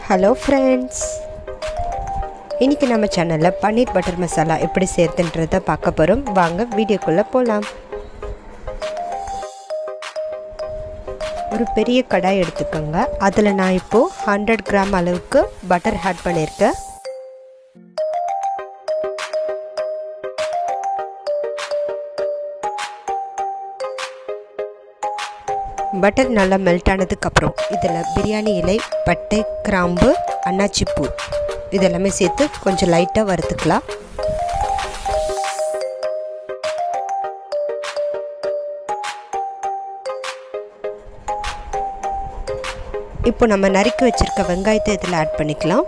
Hello friends, இன்றைக்கி நம்ம சேனலில் பன்னீர் பட்டர் மசாலா எப்படி சேர்த்துன்றதை பார்க்க போகிறோம். வாங்க வீடியோக்குள்ளே போகலாம். ஒரு பெரிய கடாய் எடுத்துக்கோங்க. அதில் நான் இப்போது 100 கிராம் அளவுக்கு பட்டர் ஆட் பண்ணியிருக்கேன். பட்டர் நல்லா மெல்ட் ஆனதுக்கப்புறம் இதில் பிரியாணி இலை, பட்டை, கிராம்பு, அன்னாச்சிப்பூ இதெல்லாமே சேர்த்து கொஞ்சம் லைட்டாக வறுத்துக்கலாம். இப்போ நம்ம நறுக்கி வச்சுருக்க வெங்காயத்தை இதில் ஆட் பண்ணிக்கலாம்.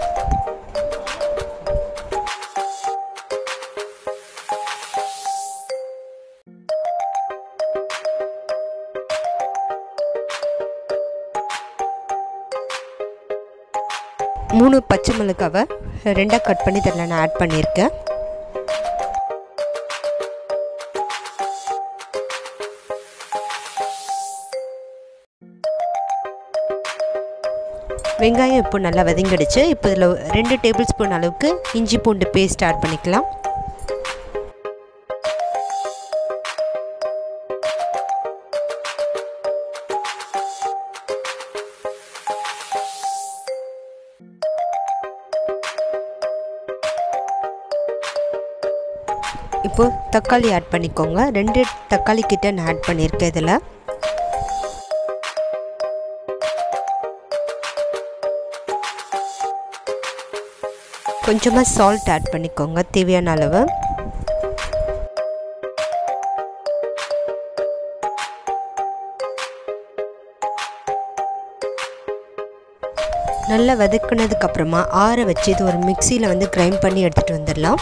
மூணு பச்சை மிளகாவை ரெண்டாக கட் பண்ணி இதில் நான் ஆட் பண்ணியிருக்கேன். வெங்காயம் இப்போ நல்லா வதங்கிடுச்சு. இப்போ இதில் 2 டேபிள் ஸ்பூன் அளவுக்கு இஞ்சி பூண்டு பேஸ்ட் ஆட் பண்ணிக்கலாம். இப்போது தக்காளி ஆட் பண்ணிக்கோங்க. 2 தக்காளி கிட்ட நான் ஆட் பண்ணியிருக்கேன். இதில் கொஞ்சமாக சால்ட் ஆட் பண்ணிக்கோங்க, தேவையான அளவு. நல்லா வதக்குனதுக்கப்புறமா ஆற வச்சு இது ஒரு மிக்சியில் கிரைண்ட் பண்ணி எடுத்துகிட்டு வந்துடலாம்.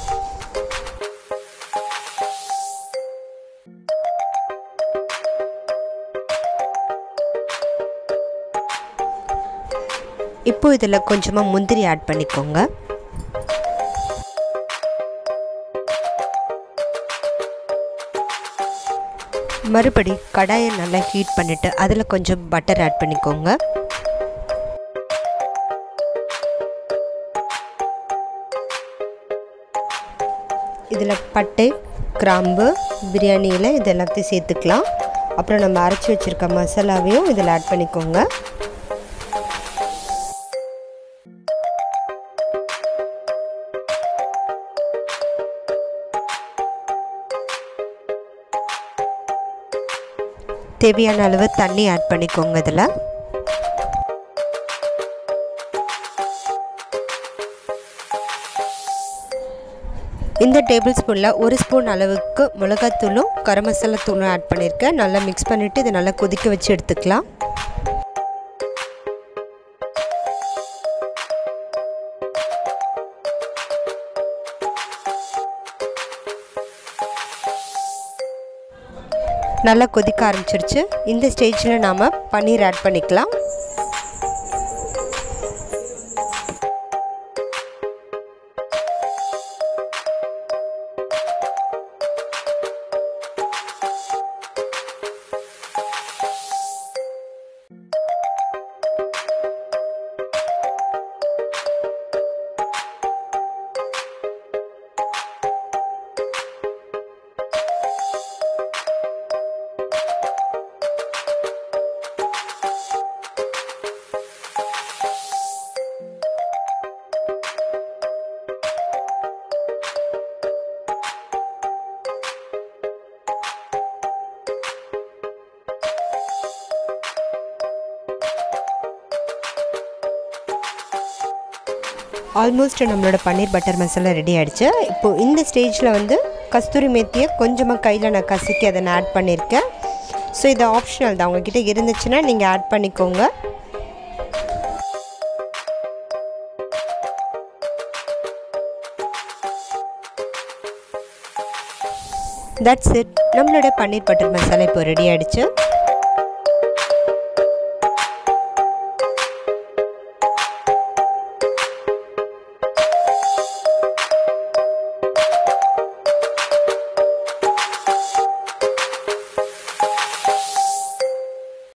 இப்போ இதில் கொஞ்சமாக முந்திரி ஆட் பண்ணிக்கோங்க. மறுபடி கடாயை நல்லா ஹீட் பண்ணிவிட்டு அதில் கொஞ்சம் பட்டர் ஆட் பண்ணிக்கோங்க. இதில் பட்டை, கிராம்பு, பிரியாணி இலை இது எல்லாத்தையும் சேர்த்துக்கலாம். அப்புறம் நம்ம அரைச்சி வச்சுருக்க மசாலாவையும் இதில் ஆட் பண்ணிக்கோங்க. தேவையான அளவு தண்ணி ஆட் பண்ணிக்கோங்க. இதில் இந்த டேபிள் ஸ்பூனில் 1 ஸ்பூன் அளவுக்கு மிளகாத்தூளும் கரம் மசாலா தூளும் ஆட் பண்ணியிருக்கேன். நல்லா மிக்ஸ் பண்ணிவிட்டு இதை நல்லா கொதிக்க வச்சு எடுத்துக்கலாம். நல்லா கொதிக்க ஆரம்பிச்சிருச்சு. இந்த ஸ்டேஜில் நாம் பன்னீர் ஆட் பண்ணிக்கலாம். ஆல்மோஸ்ட் நம்மளோட பன்னீர் பட்டர் மசாலா ரெடி ஆகிடுச்சு. இப்போது இந்த ஸ்டேஜில் கஸ்தூரி மேத்தியை கொஞ்சமாக கையில் நான் கசக்கி அதை நான் ஆட் பண்ணியிருக்கேன். ஸோ இது ஆப்ஷனல் தான், உங்கள்கிட்ட இருந்துச்சுன்னா நீங்கள் ஆட் பண்ணிக்கோங்க. That's it. நம்மளோட பன்னீர் பட்டர் மசாலா இப்போ ரெடி ஆகிடுச்சு.